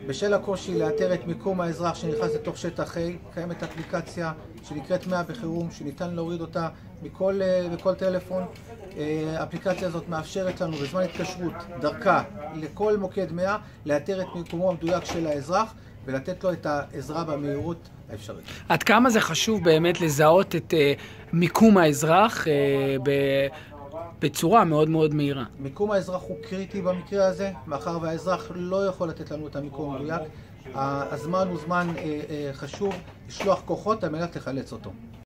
בשל הקושי לאתר את מיקום האזרח שנכנס לתוך שטח A, קיימת אפליקציה שנקראת 100 בחירום, שניתן להוריד אותה בכל טלפון. האפליקציה הזאת מאפשרת לנו בזמן התקשרות דרכה לכל מוקד 100 לאתר את מיקומו המדויק של האזרח ולתת לו את העזרה במהירות האפשרית. עד כמה זה חשוב באמת לזהות את מיקום האזרח בצורה מאוד מאוד מהירה? מיקום האזרח הוא קריטי במקרה הזה, מאחר והאזרח לא יכול לתת לנו את המיקום המדויק. הזמן הוא זמן חשוב לשלוח כוחות על מנת לחלץ אותו.